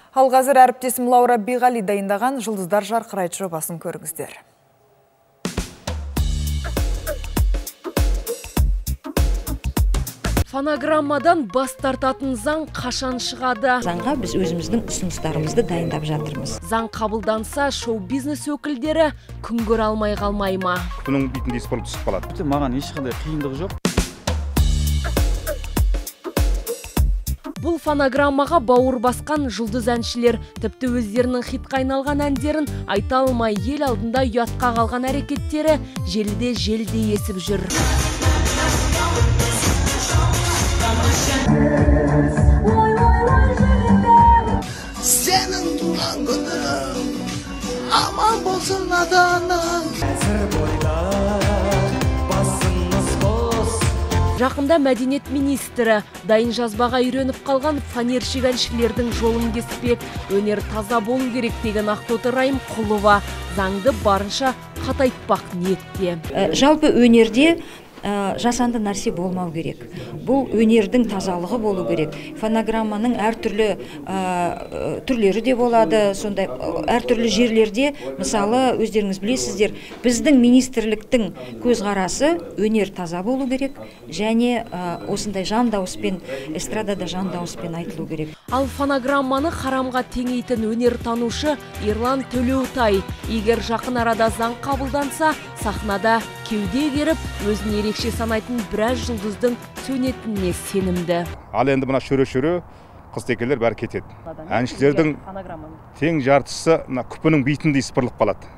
Ал қазір әріптесім Лаура Биғали дайындаған «Жұлдыздар жарқырайды» жобасын көріңіздер. Фонограммадан бас тартатын заң қашан шығады? Заңға біз өзіміздің ұсыныстарымызды дайындап жатырмыз. Заң қабылданса, шоу-бизнес өкілдері күн көре алмай қалмай ма? Бұның бетінде спорт түсіп қалады. Маған ешқандай қиындығы жоқ. Бұл фонограммаға бауыр басқан жұлдыз әншілер тіпті өздерінің хитқа айналған әндерін айта алмай ел алдында ұятқа қалған әрекеттері желіде есіп жүр. Сенің туған күнің аман болсын ата-анаң. Жақында мәдениет министрі дайын жазбаға үйреніп қалған фанерші әншілердің жолын кеспек, өнер таза болу керек деген Ақтоты Райымқұлова заңды барынша қатайтпақ ниетте. Жалпы өнерде жасанды нәрсе болмау керек. Бұл өнердің тазалығы болу керек. Фонограмманың әртүрлі түрлері де болады. Сондай әртүрлі жерлерде, мысалы, өздеріңіз білесіздер, біздің министрліктің көзқарасы өнер таза болу керек, және осындай жан дауыспен, эстрадада жан дауыспен айтылу керек. Ал фонограмманы харамға теңейтін өнер танушы Ерлан Төлеутай, егер жақын арада заң қабылданса, сахнада кеуде керіп, өзін ерекше санайтын біраз жұлдыздың сөнетініне сенімді. Ал енді мына шөре-шөре қыз-текелер бәрі кетеді. Әншілердің тең жартысы күпінің бетіндей сыпырылып қалады.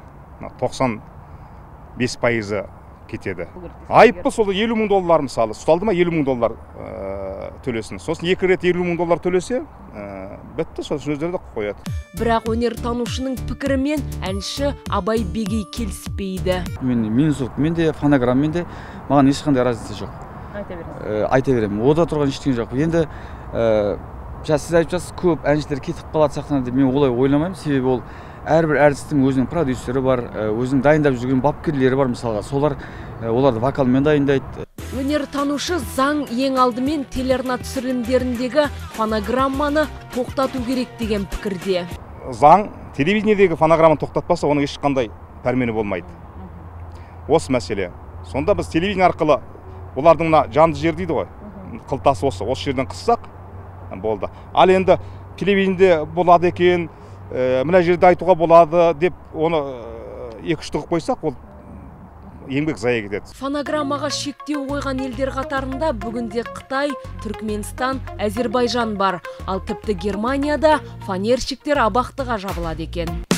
95% кетеді. Айыппы сол $50,000 мысалы. Ұсталды ма $50,000 төлесін. Сосын 2 рет $50,000 төлесе, бітті, сол сөздерді қояды. Бірақ өнер танушының пікірімен әнші Абай Бегей келіспейді. Мен де фонограммен де маған ешқандай разница жоқ. Айта беремін. Ода тұрған ештеңе жоқ. Енді сіз айтып жатсыз, көп әншілер кетіп қалады сахнадан деп мен олай ойламаймын. Себебі ол әрбір әртістің өзінің продюсері бар, өзінің дайындап жүрген бапкерлері бар мысалға. Оларды вокалмен дайындайды. Өнер танушы заң ең алдымен телеарна түсірілімдеріндегі фонограмманы тоқтату керек деген пікірде. Заң телевидениедегі фонограмманы тоқтатпаса, оның ешқандай пәрмені болмайды. Осы мәселе. Сонда біз телевидение арқылы олардың жанды жер дейді ғой. Қылтасы осы жерден қыссақ болды. Ал енді телевидениеде болады екен, мына жерде айтуға болады деп оны 2-3 тығып қойсақ, ол еңбек зая кетеді. Фонограммаға шектеу қойған елдер қатарында бүгінде Қытай, Түркменстан, Әзербайжан бар. Ал тіпті Германияда фонерщиктер абақтыға жабылады екен.